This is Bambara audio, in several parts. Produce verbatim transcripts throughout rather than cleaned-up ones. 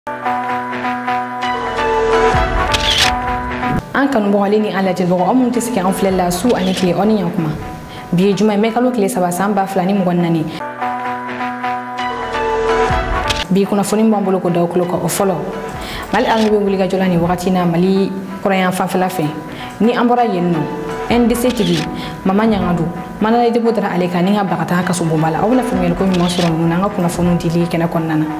an kanu bɔgɔlen ni an lajɛbagaw aw minnu tɛ se k'an filɛ la su ani tile aw ni ɲankuma bi ye juma ye mɛ kalo tile saba san ba fila ni mugan ni naani bi kunnafoni b'an bolo ko da kulo kan o fɔlɔ Mali armée bɛ wuli ka jɔ la ni wagati na Mali kɔrɔyan fanfɛla fɛ ni an bɔra yen nɔ N D C tigi Mama Ɲangadu Manala Debo dara ale kan ni ka bila ka taa kaso bonba la aw bɛna faamuyali ko ɲuman sɔrɔ ninnu na an ka kunnafoniw dili kɛnɛ kɔnɔna na.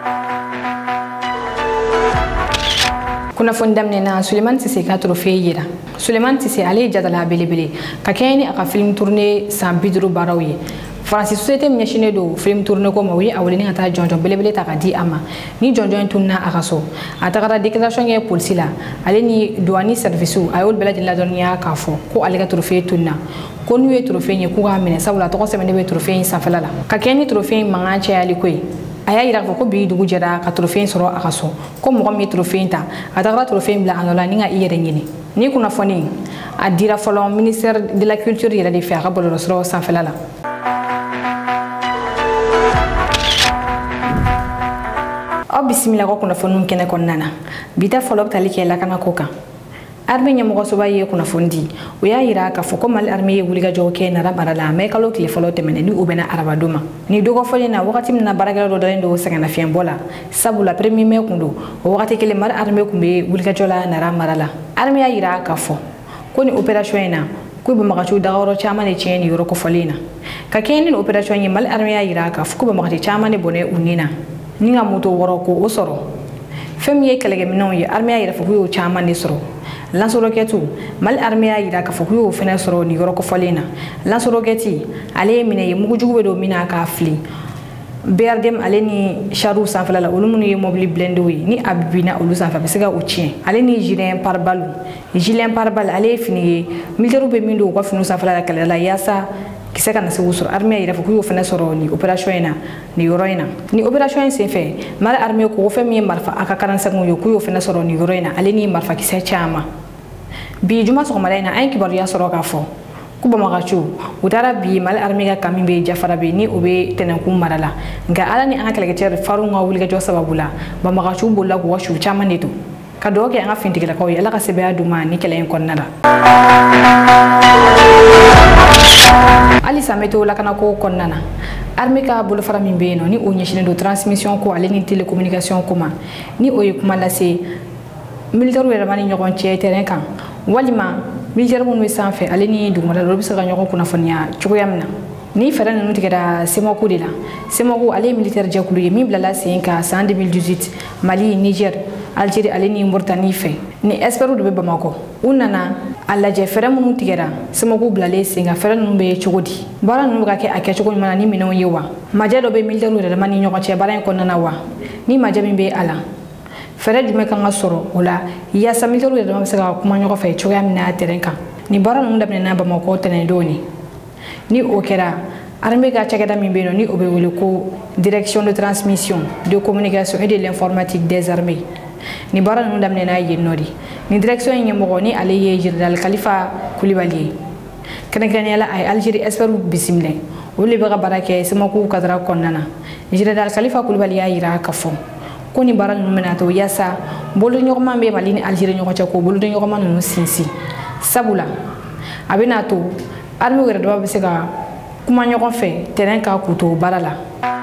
Kunnafoni daminɛna Sulemani Sise ka trophée yira Sulemani Sise ale ye jatala belebele ka kɛɲɛ ni a ka film tournée san bi duuru baaraw ye Faransi société min ɲɛsinnen don film tournée ko ma u ye a wele ni ka taa jɔnjɔn belebele ta ka di a ma ni jɔnjɔn in tununa a ka so a tagara déclaration kɛ polisi la ale ni douane service a y'olu bɛɛ lajɛlen ladɔnniya k'a fɔ ko ale ka trophée tununa ko n'u ye trophée in ye k'u k'a minɛ sabula tɔgɔ sɛbɛnnen bɛ trophée in sanfɛla la ka kɛɲɛ ni trophée in mankan cayali ko ye a y'a yira k'a fɔ ko bi dugu jɛra ka trophée in sɔrɔ a ka so ko mɔgɔ min ye trophée in ta a tagara trophée in bila a nɔ la ni ka i yɛrɛ ɲini ni kunnafoni a dira fɔlɔ ministère de la culture yɛrɛ de fɛ a ka bɔlɔlɔsiraw sanfɛla la. Aw bisimila ko kunnafoniw kɛnɛ kɔnɔna na bi ta fɔlɔ bɛ tali kɛ lakana ko kan armée ɲɛmɔgɔsoba ye kunnafoni di o y'a yira k'a fɔ ko Mali armée ye wulikajɔ kɛ Nara mara la mɛ kalo tile fɔlɔ tɛmɛnen ni o bɛna arabadon ma ni dɔgɔfɔlen na wagati min na baarakɛla dɔ dalen don sɛgɛnnafiɲɛbɔ la sabula premier mai kun don o wagati kelen Mali armée kun bɛ wulikajɔ la Nara mara la armée y'a yira k'a fɔ ko ni opération in na ko banbagaciw dagayɔrɔ caman de tiɲɛ ni yɔrɔ kɔfɔlen na ka kɛɲɛ ni opération ye Mali armée y'a yira k'a fɔ ko banbagaci caman de bɔnɛ u nin na ni ka moto wɔrɔ ko o sɔrɔ fɛn min ye kɛlɛkɛminɛnw ye armée y'a yira k'a fɔ k'u y'o caman de sɔrɔ lance roquette Mali armée y'a yira k'a fɔ k'u y'o fɛnɛ sɔrɔ ni yɔrɔ kɔfɔlen na lance roquette ale ye minɛ ye mugujugu bɛ don min na k'a fili B R D M ale ni chariw sanfɛla la olu minnu ye mobili blendew ye ni a binna olu sanfɛ a bɛ se ka o tiɲɛ ale ni gilet pare-balles gilet pare-balles ale ye fini ye militaires bɛ min don u ka finiw sanfɛla la kɛlɛ la yaasa kisɛ kana se k'u sɔrɔ armée y'a yira k'a fɔ k'u y'o fɛnɛ sɔrɔ ni opération in na ni yɔrɔ in na ni opération in senfɛ Mali armée ko fɛn min ye marifa A K quarante-cinq ye k'u y'o fɛnɛ sɔrɔ ni yɔrɔ in na ale ni marifa kisɛ caman bi juma sɔgɔmada in na an ye kibaruya sɔrɔ k'a fɔ ko banbagaciw u taara bi Mali armée ka kami bɛ jafara bɛ ni o bɛ tɛnɛnkun mara la nka ala ni an ka kɛlɛkɛcɛ farinw ka wulikajɔ sababu la banbagaciw bolila k'u ka su caman de to ka dugawu kɛ an ka fintigilakaw ye ala ka sɛbɛya d'u ma ni kɛlɛ in kɔnɔna la. Halisa an bɛ to lakanako kɔnɔna na armée ka bolofara min bɛ yen nɔ ni o ɲɛsinnen don transmission ko ale ni télécommunication ko ma ni o ye kuma lase militaires yɛrɛ ni ɲɔgɔn cɛ terrain kan walima militaires minnu bɛ sanfɛ ale ni dugumala olu bɛ se ka ɲɔgɔn kunnafoniya cogoya min na ni fɛɛrɛ ninnu tigɛra CEMACO de la CEMACO ale ye militaire jɛkulu ye min bilala sen kan san deux mille dix-huit Mali Niger Algérie ale ni Mauritanie fɛ ni experts de bɛ Bamakɔ u nana a lajɛ fɛɛrɛ minnu tigɛra CEMACO bilalen sen kan fɛɛrɛ ninnu bɛ cogo di baara ninnu bɛ ka kɛ a kɛcogo ɲuman na ni minɛnw ye wa majɛ dɔ bɛ militaires yɛrɛ ni ɲɔgɔn cɛ baara in kɔnɔna na wa ni majɛ min bɛ a la fɛɛrɛ jumɛn kan ka sɔrɔ o la yaasa militaires yɛrɛ bɛ se ka kuma ɲɔgɔn fɛ cogoya min na terrain kan ni baara ninnu daminɛna Bamakɔ tɛnɛndon ni ni o kɛra armée ka cakɛda min bɛ yen nɔ ni o bɛ wele ko direction de transmission de communication et de l'informatique des armées ni baara ninnu daminɛna yen nɔ de ni direction in ɲɛmɔgɔ ni ale ye général Kalifa Kulibali ye kɛrɛnkɛrɛnnenya la a ye Algérie experts bisimilɛ olu de bɛ ka baara kɛ CEMACO kadara kɔnɔna na général Kalifa Kulibali y'a yira k'a fɔ ko ni baara ninnu bɛna to yaasa boloɲɔgɔnma bɛ Mali ni Algérie ɲɔgɔn cɛ k'o boloɲɔgɔnma ninnu sinsin sabula a bɛna to armée yɛrɛ dama bɛ se ka kuma ɲɔgɔn fɛ terrain ka k'u to baara la.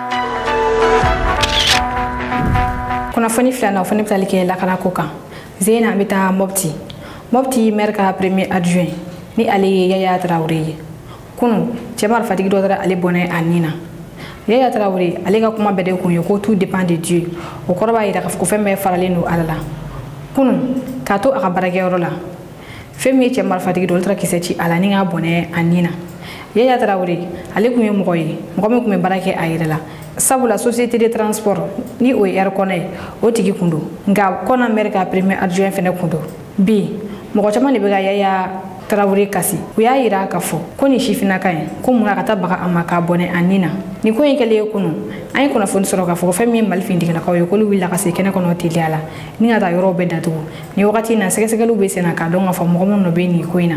Kunnafoni filanan o fana bɛ tali kɛ lakanako kan Zeyna an bɛ taa Mopti Mopti maire ka premier adjoint ni ale ye Yaya Traoré ye kunun cɛ marifatigi dɔ taara ale bɔnɛ a nin na Yaya Traoré ale ka kuma bɛɛ de kun ye ko tout dépend de Dieu o kɔrɔ b'a yira k'a fɔ ko fɛn bɛɛ faralen don ala la kunun k'a to a ka baarakɛyɔrɔ la fɛn min ye cɛ marifatigi dɔ olu taara kisɛ ci a la ni k'a bɔnɛ a nin na Yaya Traoré ale kun ye mɔgɔ ye mɔgɔ min kun bɛ baara kɛ a yɛrɛ la sabula société de transport ni o ye Air Kɔnɛ o tigi kun don nka Kɔna maire ka premier adjoint fɛnɛ kun don bi mɔgɔ caman de bɛ ka Yaya Traoré kasi u y'a yira k'a fɔ ko ni sifinnaka ye ko munna ka taa baga a ma k'a bɔnɛ a nin na nin ko in kɛlen ye kunun an ye kunnafoni sɔrɔ k'a fɔ ko fɛn min ye Mali fintigilakaw ye k'olu wulila ka se kɛnɛ kɔnɔ teliya la ni ka taa yɔrɔw bɛɛ datugu ni wagati in na sɛgɛsɛgɛliw bɛ sen na k'a dɔn k'a fɔ mɔgɔ minnu bɛ nin ko in na.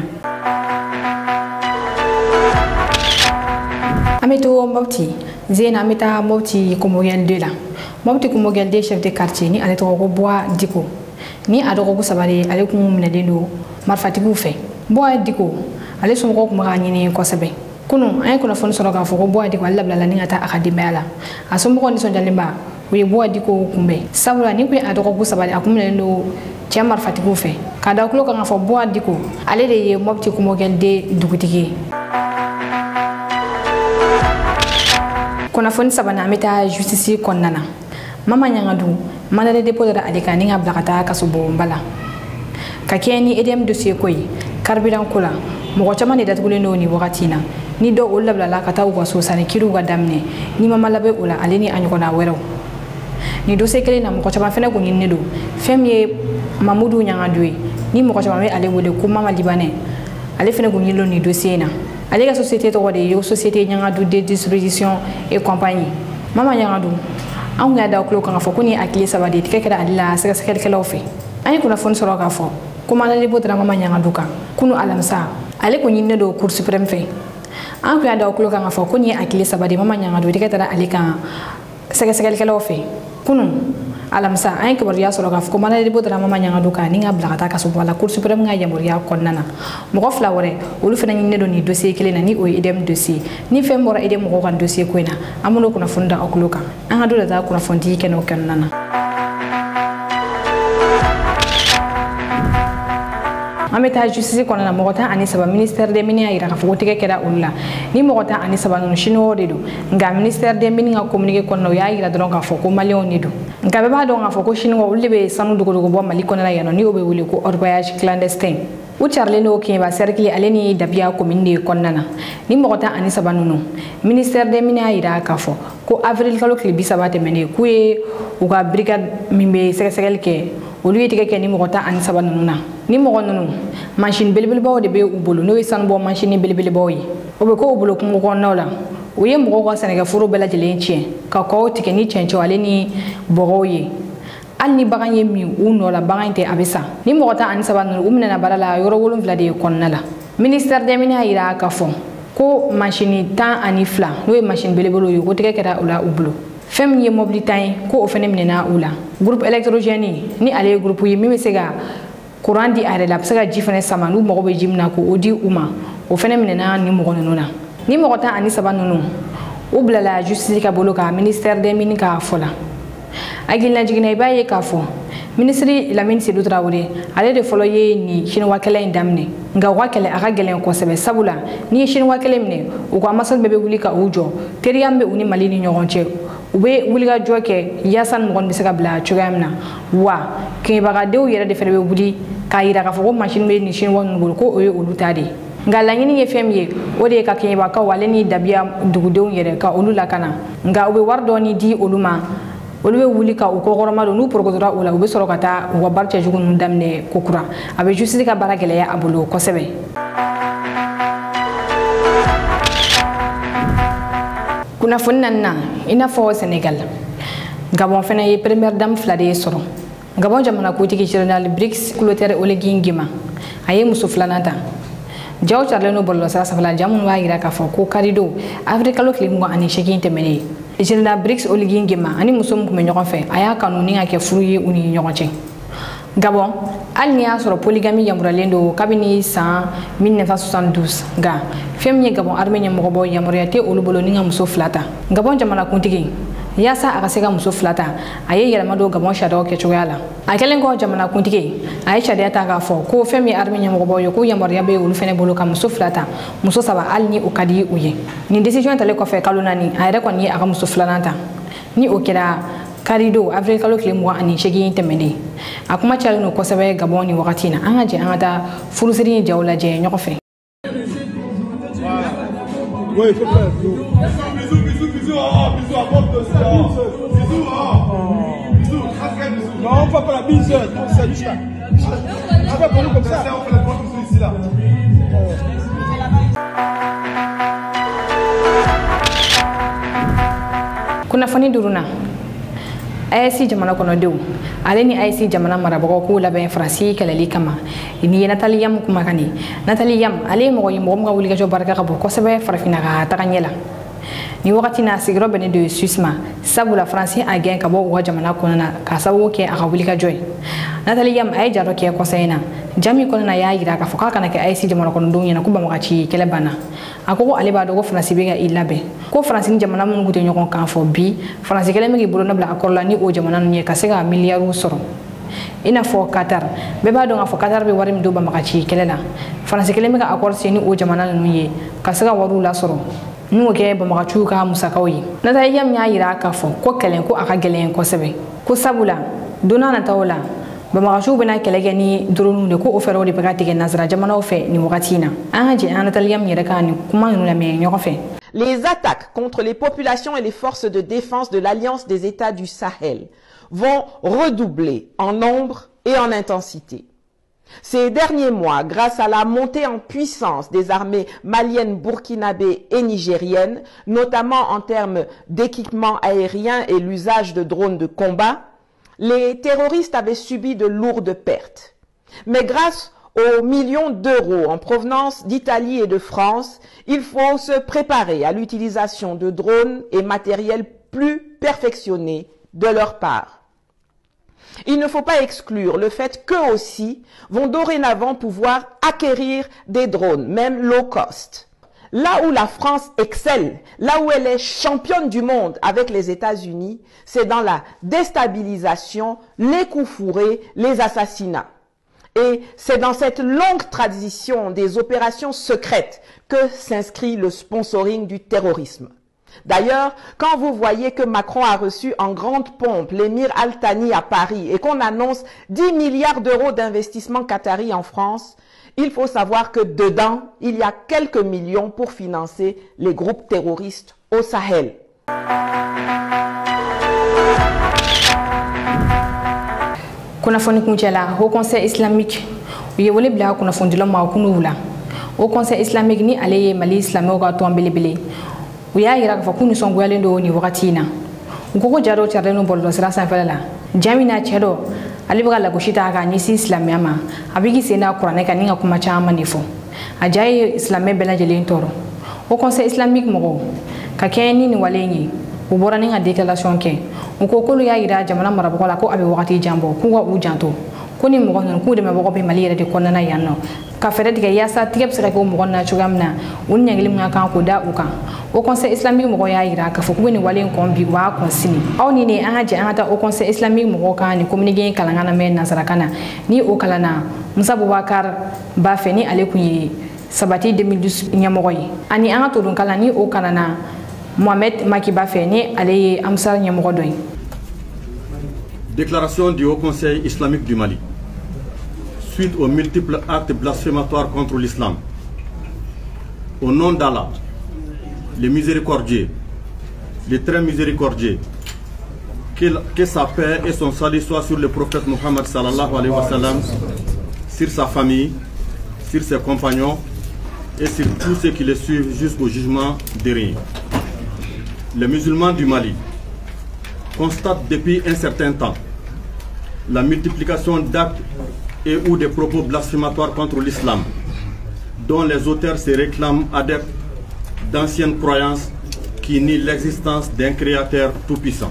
An bɛ to Mopti Zeyna an bɛ taa Mopti Komoriɲɛli deux la mobti ko mogel de chef de quartier ni ale to ko bois diko ni ado ko sabari ale ko minade do marfatigu fe bois diko ale so ko ma nyini ko sabe kunu ay ko na fon soro ka fo ko bois diko alla bla ni ngata akadimela aso mo ko ni so jalimba we bois diko kumbe sabula ni ko ado ko sabari akumle do ci marfatigu fe kada ko ko fo bois diko ale de ye mobti ko mogel de dugutigi kona fon sabana meta justice konnana mama nyangadu manade dépôt da alika ni ngabla kata kasubo mbala kakeni edem dossier koy carburant kula mo chama ni datgule no ni wakatina ni do olla bla kata ko so sane kiru ga damne ni mama labe ula aleni anyuko na wero ni dossier kele na mo chama fena ko ni nedo femye mamudu nyangadu ni mo chama me ale wole ko mama libanais ale fena ko ni lo ni dossier na ale ga société to wode yo société nyangadu de distribution et compagnie mama nyangadu an ga da klo kan fo kuni akili sabade tike kada alla saka saka kala ofe ani kuna fon soro ka fo kuma na libo dra mama nyangadu ka kunu alamsa ale ko nyinne do cour suprême fe an ga da klo kan fo kuni akili sabade mama nyangadu tike kada ali kan saka saka kala ofe kunu alamsa ay ko bariya soro ka ko manade bo dara mama nyanga duka ni nga blata ka so wala cour suprême nga yamoriya konnana mo ko flawore ulu fena ni ne do ni dossier kele na ni o idem dossier ni fe mora idem mo ko kan dossier ko ina amuno kuna funda okuluka an hadu da kuna fondi keno kennana ameta justice konnana mo ta ani saba ministère des mines ira ka fo tike keda ulla ni mo ta ani saba no chino de do nga ministère des mines nga communiquer konno ya ira don ka fo ko malion ni do nga be ba do nga fo ko chino ulle be sanu dugo dugo bo mali konnala yano ni obe wuli ko voyage clandestin u charle no ke ba cercle aleni dabia commune konnana ni mo ta ani saba no ministère des mines ira ka fo ko avril kalo kli bisabate mene ku e u ga brigade mimbe sekesegel ke olu yitike ke ni mo ta ani saba no na ni mo nonu machine belbel bawo de be ubulu no isan bo machine belbel bawo yi obe ko ubulu ko ko nola o ye mo ko Sénégal furo bela jele nchi ka ko tike ni chenche wale ni boroye al ni baganye mi uno la bagante abisa ni mo ta an sabanu umna na barala yoro wolum vlade konnala ministère des mines ira ka fon ko machine tan anifla no e machine belbel yo ko tike kera ula ubulu fem ye mobilitain ko o fene minena ula groupe électrogène ni ale groupe yi mi sega courant di are la psaka jifane samanu mo be jimna ko odi uma o fene minena ni mo gonona ni mo ta ani sabanunu o bla la justice ka boloka ministère des mines ka fola agilna jigina baye ka fo ministre la mine Sédou Traoré ale de folo ye ni chinois kala indamne nga wakele aga gelen ko sebe sabula ni chinois kala mine o ko amasal bebe wulika ujo teriyambe uni malini nyogonche ube wuliga joke yasan mo gon bisaka bla chugamna wa ke baga dew yere de fere wuli kayira ka fo machine be ni chinois ngol ko o olutade nga la nyini ye femye o de ka ke ba ka wale ni dabia dugudew yere ka olula kana nga ube wardo ni di oluma olu be wuli ka u ko goroma do nu progotora ula u be soro kata u barche jugun damne kokura abe justice ka baragele ya abulo ko sebe kuna funna ina fo Sénégal Gabon fena ye première dame flade soro Gabon jamana ko tiki journal Brix clotaire Oligui Nguema aye muso flanata jaw charle no bollo sa safala jamun wa ira ka fo ko karido Afrika lo klimu ani shekin temene General Brix Oligui Nguema ani musom ko me ñokon fe aya kanu ni ngake fruyi uni ñokon ci Gabon al ni asoro polygamie yamura lendo kabini sa mille neuf cent soixante-douze ga femye Gabon armenia mo bo yamura te olubolo ni ngamuso flata Gabon jamana kuntigi yasa akasega muso flata aye yelma do Gabon shado ke choyala akelen ko jamana kuntigi aye shade ta ga fo ko femye armenia mo bo yo ko yamura be olu fene bolo kam muso flata muso saba al ni okadi uye ni decision tale ko fe kalunani ayre ko ni aka muso flanata ni okira karido Afrika lo klimo ani shegi temende akuma chalo no ko sabe Gabon ni wakati na anga je anga ta furusiri jawla je nyoko fe ouais faut faire bisous bisous bisous ah bisous à bord de ça bisous ah bisous bisous non on va pas la bise c'est juste là tu vas pour nous comme ça on fait la porte ici là kuna fani duruna A S C jamana kono dew aleni A S C jamana marabako ko la ben France kala li kama ni Nathalie Yam kuma kani Nathalie Yam ale mo yimo mo wuli ga jo baraka ko ko sebe farafina ga ta kanyela ni wakati na sigro bene de Suisse sabula France a gen ka bo wa jamana kona ka sawo ke aka wuli ka joy Nathalie yam ay jaro ke ko sayna jami kona na ya yira ka foka kana ke ay si jamana kono dunya na kuba makachi kele bana akoko ale ba do ko France be ga ilabe ko France ni jamana mun gute nyokon kan fo bi France kele mi bolo na bla akorla ni o jamana ni ka sega milliards soro ina fo Qatar be ba do nga fo Qatar be warim do ba makachi kele la France kele mi ga akor seni o jamana nu ye ka sega waru la soro nu ke ba makachu ka musakawi Nathalie yam nya yira ka fo ko kelen ko aka gelen ko sebe ko sabula dona na tawla ba makachu bena kelege ni drone de ko ofero de bagati ke nazara jamana ofe ni wakatina anje Nathalie yam yira ka ni kuma nu la me nyoko fe. Les attaques contre les populations et les forces de défense de l'Alliance des États du Sahel vont redoubler en nombre et en intensité. Ces derniers mois, grâce à la montée en puissance des armées maliennes, burkinabées et nigériennes, notamment en termes d'équipement aérien et l'usage de drones de combat, les terroristes avaient subi de lourdes pertes. Mais grâce aux millions d'euros en provenance d'Italie et de France, il faut se préparer à l'utilisation de drones et matériel plus perfectionnés de leur part. Il ne faut pas exclure le fait qu'eux aussi vont dorénavant pouvoir acquérir des drones, même low cost. Là où la France excelle, là où elle est championne du monde avec les États-Unis, c'est dans la déstabilisation, les coups fourrés, les assassinats. Et c'est dans cette longue tradition des opérations secrètes que s'inscrit le sponsoring du terrorisme. D'ailleurs, quand vous voyez que Macron a reçu en grande pompe l'émir Al Thani à Paris et qu'on annonce dix milliards d'euros d'investissement qatari en France, il faut savoir que dedans, il y a quelques millions pour financer les groupes terroristes au Sahel. Kunafoni kunjala au Conseil islamique uye wole bla kunafoni ma kunula au Conseil islamique ni ale mali islamo ga to ambelebele uya ira fa kunu songo yale ndo ni wakatina ngoko jaro charde no boldo sira san fala jamina chedo ale baga la goshita ga ni si islamiyama abigi sena qur'ane ka ninga kuma chama nifo ajaye islamé bela jeli ntoro au Conseil islamique mo ka keni ni walenyi ubora ninga déclaration ke ukokolo ya ira jamana marabo la ko abe wakati jambo kuwa ujanto kuni mo non ku de me bogo be mali de konna yanno ka fere diga yasa tigep sere ko mo gonna chugamna unya ngilim nga kan ko da uka au Conseil islamique mo ya ira ka foku ni walen ko bi wa konsini awni ne an haje an ata au Conseil islamique mo ka ni communiquer kalangana men nasara kana ni o kalana Musa Boubacar ba feni ale kunyi sabati deux mille douze nyamoy ani an to dun kala ni o kanana Mohamed Makiba Feni allez Amsar Nyamrodoy. Déclaration du Haut Conseil islamique du Mali. Suite aux multiples actes blasphématoires contre l'islam. Au nom d'Allah, le miséricordieux, le très miséricordieux, que, que sa paix et son salut soient sur le prophète Mohammed sallallahu alayhi wa sallam, sur sa famille, sur ses compagnons et sur tous ceux qui les suivent jusqu'au jugement dernier. Les musulmans du Mali constatent depuis un certain temps la multiplication d'actes et ou de propos blasphématoires contre l'islam, dont les auteurs se réclament adeptes d'anciennes croyances qui nient l'existence d'un créateur tout-puissant.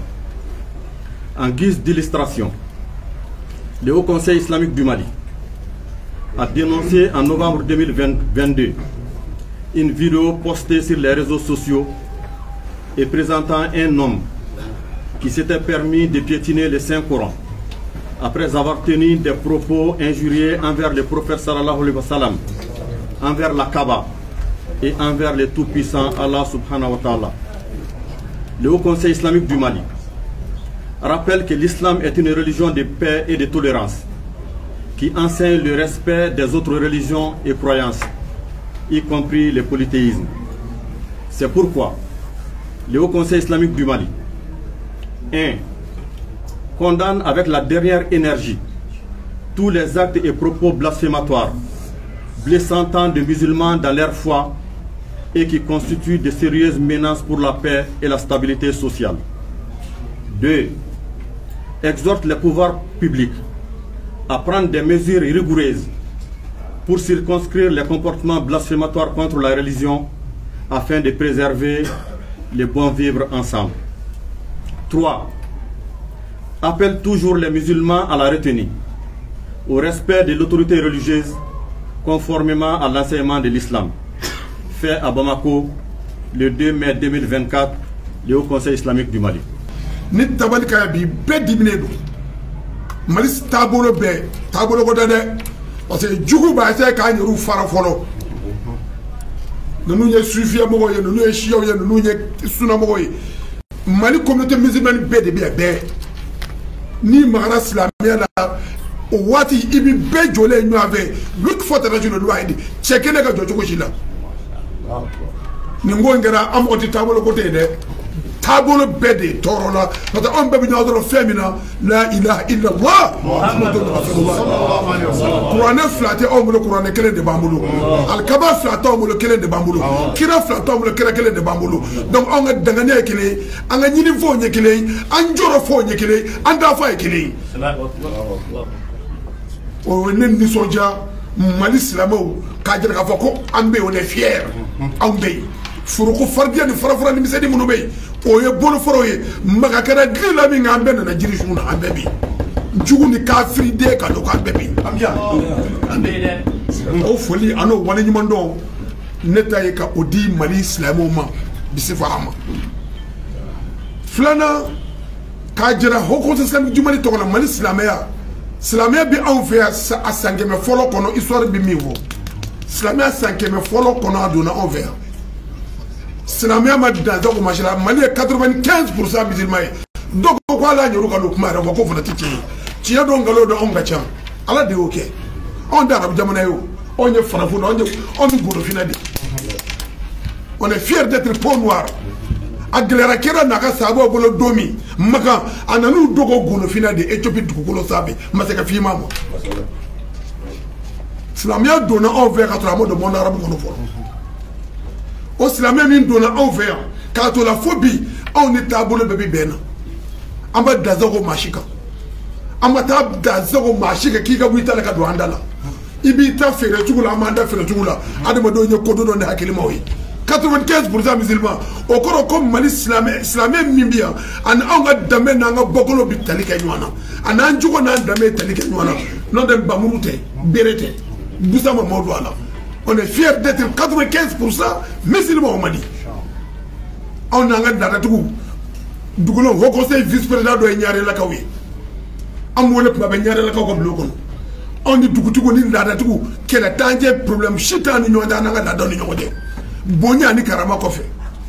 En guise d'illustration, le Haut Conseil islamique du Mali a dénoncé en novembre deux mille vingt-deux une vidéo postée sur les réseaux sociaux et présentant un homme qui s'était permis de piétiner le Saint-Coran après avoir tenu des propos injurieux envers le prophète sallallahu alayhi wa sallam, envers la Kaaba et envers le tout-puissant Allah subhanahu wa ta'ala. Le Haut Conseil islamique du Mali rappelle que l'islam est une religion de paix et de tolérance qui enseigne le respect des autres religions et croyances, y compris le polythéisme. C'est pourquoi le Haut Conseil islamique du Mali un condamne avec la dernière énergie tous les actes et propos blasphématoires, blessant tant de musulmans dans leur foi et qui constituent de sérieuses menaces pour la paix et la stabilité sociale. deux Exhorte les pouvoirs publics à prendre des mesures rigoureuses pour circonscrire les comportements blasphématoires contre la religion afin de préserver le bon vivre ensemble. trois. Appelle toujours les musulmans à la retenue, au respect de l'autorité religieuse, conformément à l'enseignement de l'islam. Fait à Bamako le deux mai deux mille vingt-quatre, le Haut Conseil islamique du Mali. Ni tabali kaya bi be dimine do Mali tabolo be tabolo ko dade parce que jugu ba se ka nyiru fara folo nunu ye sufiya mo ye nunu ye shiya ye nunu ye sunna mo ye Mali communauté musulmane be de be be ni magara islamia la o wati ibi be jole nyu ave look for the regional wide check ne ka jojo ko shila ni ngo ngara am oti tabolo ko te de tabolo bede torola parce on be bino do femina la ilaha illa allah muhammadur rasulullah qur'an flate o mo qur'an kele de bambulu al kaba flate o mo kele de bambulu kira flate o mo kele kele de bambulu donc on ga dangane kele an ga nyini fo nye kele an joro fo nye kele an da fa kele o ne ni soja Mali islamo ka jira ka fo ko an be on est fier an be furuko fardiya ni farafara ni misedi munube o ye bolo foro ye maga kana grila mi ngambe na jiri juna ambe bi jugu ni kafiri de ka do ka ambe bi ambiya ambe de o foli ano wala ni mando neta ye ka odi Mali islamo ma bisifama flana ka jira hoko islam jumali to na Mali islamaya islamaya bi an fe asangeme folo kono histoire bi miwo islamaya asangeme folo kono aduna on ver Silamia ma dans ko machira Mali quatre-vingt-quinze pour cent musulmans donc ko ala nyoru ka do kuma ra ko fona tichi ci ya do ngalo do on gacha ala de oke on da arab jamana yo on ye farafu on ye on godo finadi on est fier d'être peau noire aglera kera naka sabo bolo domi maka ananu dogo gono finadi Éthiopie du golo sabe masaka fi mamo Silamia dona on vers à travers le monde arabe ko no fo o silamɛ min donna anw fɛ yan k'a to la fo bi anw ni taabolo bɛɛ bi bɛn na an bɛ dazago maa si kan an ma taa dazago maa si kan k'i ka bɔ i ta la ka don an da la i b'i ta feere cogo la an b'an da feere cogo la adamadenw ye ko dɔ ni hakilimaw ye quatre-vingt-quinze pour cent musulman o kɔrɔ ko Mali silamɛ silamɛ min bi yan ani anw ka danbe n'an ka bɔkolo bi tali kɛ ɲɔgɔn na ani an jogo n'an danbe tali kɛ ɲɔgɔn na n'o tɛ bamuru tɛ bere tɛ busa ma maaw don a la. On est fiers d'être quatre-vingt-quinze pour cent musulmans au Mali. On a un data tout. Dougoulon, Haut Conseil vice-président de Nyare Lakawi. On voulait pas Nyare Lakawi comme le con. On dit Dougoutou ni data tout. Quel est le problème? Chitan ni n'yonda n'anga dada ni n'yonde. Bonya ni karama kofe.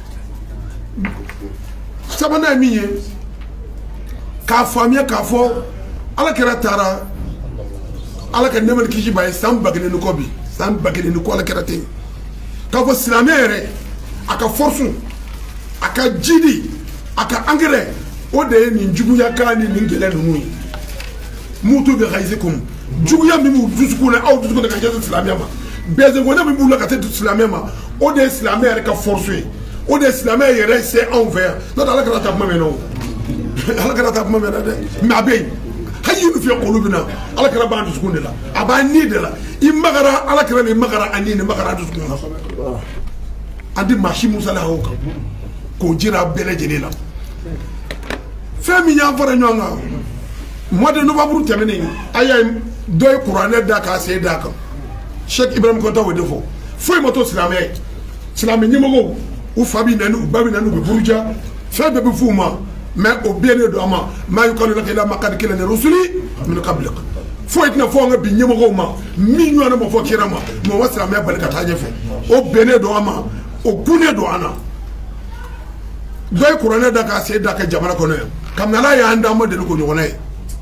Sabana miye. Ka famille ka fo. Ala kera tara. Ala ka nemel kiji baye sam bagene no kobi. San bagene ni ko la kerate ka fo silamere aka force aka jidi aka engrais o de ni njuguya kani ni ngele no muy mutu be khaizikum juguya mi mu dusku na aw dusku na ka jesu islamia ma beze ngona mi mu la ka te islamia ma o de islamere ka force o de islamere c'est envers non ala ka ta mame no ala ka ta mame na de ma be hayinu fi qulubina ala ka ba dusku de la aba ni de la imagara ala kira ni magara ani ni magara du sukuna andi mashi musa la hoka ko jira bele jeni la femi nya fara nyonga mois de novembre terminé aya doy qur'an da ka se da ka Cheikh Ibrahim Konta wo defo foi moto islamé islamé ni mo u fabi nanu babi nanu be burja fe be fuma mais au bien de ama ma yukalu la ila maqad kila rusuli min qablik foi na fo nga bi nyemo ko ma mi nyona mo fo kirama mo wasra me balika taje fe o bene do ama o kune do ana doy qur'an da ka se da ka jamana ko ne kam na la ya anda mo de ko nyona e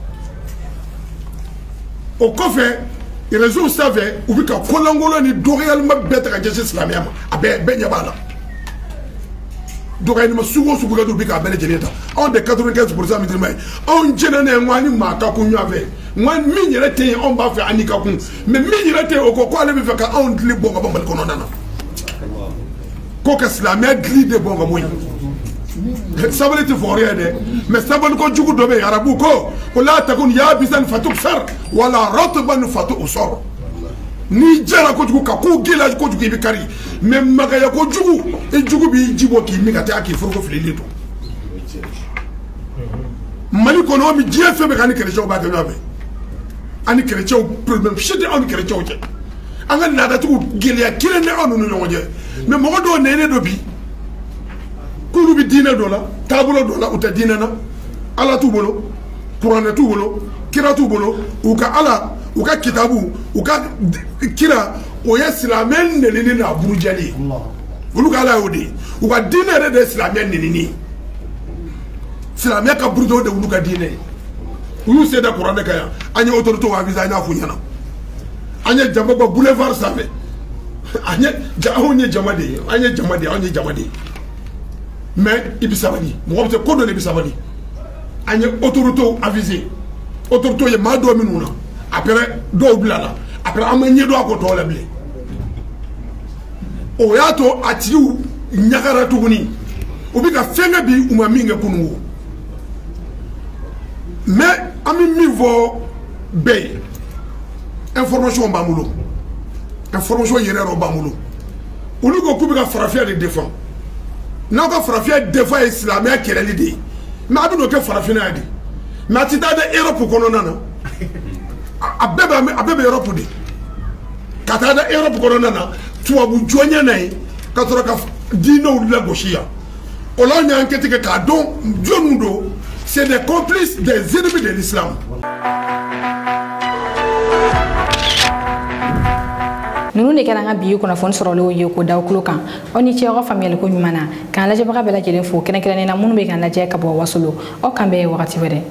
o kofe i réseau savait ou ka kolangolo ni do réellement bête ka jesse islamia ma abe be nyabala do ka ni ma sugo sugo do bi ka bele jeneta on de quatre-vingt-quinze pour cent musulmans on jenene ngwani ma ka kunyo ave ngwan mi nyere te on ba fa anika kun mais mi nyere te o ko ko ale be fa ka on dli bonga bonga ko nona ko ka islamia dli de bonga moy sabali ti foriya de mais sabali ko jugu do be arabu ko ko la takun ya bisan fatuk sar wala ratban fatu usar ni jara ko jugu ka ko gela ko jugu bi kari mais magaya ko jugu e jugu bi jibo ki mi kata ki furko filili to mali ko no mi jie fe be kan chrétien ba ga no be ani chrétien problème chete on chrétien je anga nada tu gela kire ne on no no je mais mo do nene do bi kulu bi dina do la tabulo do la uta dina na ala tu bolo qur'an tu bolo kira tu bolo uka ala uka kitabu uka kira o ya silamen ne ni na burujali Allah uluka ala odi uka dina re de silamen ne ni silamen ka burdo de uluka dina ulu se da qur'an ka ya anya autorité wa visa na funyana anya jamba ba boulevard same anya jahonya jamade anya jamade anya jamade mais ibisabani mo ko do ne ibisabani anya autorité avisé autorité ye ma do minuna après do blala après amanye do ko to labli o yato atiyu nyagara tuguni ubika fenga bi umaminga kunu mais ami mivo be information bamulo information yerero bamulo ulugo kubika farafia de défend na ko farafia défend islamia keleli de mais aduno ke farafina di mais atita de Europe kono nana abebe abebe Europe de kata de Europe kono nana tuabu jonya nai katoro ka dino la goshia ola nya enquête ke ka don jonudo c'est des complices des ennemis de l'islam. Nunu ne kɛra an ka bi kunnafoni sɔrɔlenw ye ko da kulo kan aw ni ce aw ka faamuyali ko ɲuman na k'an lajɛbaga bɛɛ lajɛlen fo kɛrɛnkɛrɛnnen na minnu bɛ k'an lajɛ ka bɔ Wasolo aw kan bɛɛ wagati wɛrɛ